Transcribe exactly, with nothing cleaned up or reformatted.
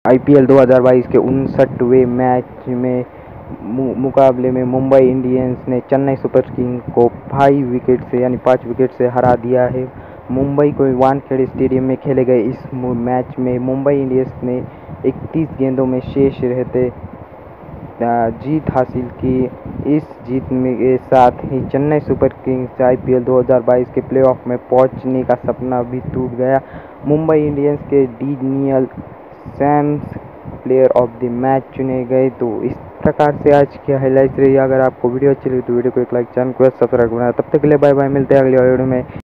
IPL दो हज़ार बाईस के उनसठवें मैच में मु, मुकाबले में मुंबई इंडियंस ने चेन्नई सुपर किंग को फाइव विकेट से यानी पाँच विकेट से हरा दिया है। मुंबई को वानखेड़े स्टेडियम में खेले गए इस मैच में मुंबई इंडियंस ने इकतीस गेंदों में शेष रहते जीत हासिल की। इस जीत में के साथ ही चेन्नई सुपर किंग्स आईपीएल दो हज़ार बाईस के प्लेऑफ में पहुंचने का सपना भी टूट गया। मुंबई इंडियंस के Daniel Sams player of the match चुने गए। तो इस प्रकार से आज की हाईलाइट्स रही। अगर आपको वीडियो अच्छी लगी तो वीडियो को एक लाइक, चैनल को सब्सक्राइब करना। तब तक के लिए बाय बाय, मिलते हैं अगले वीडियो में।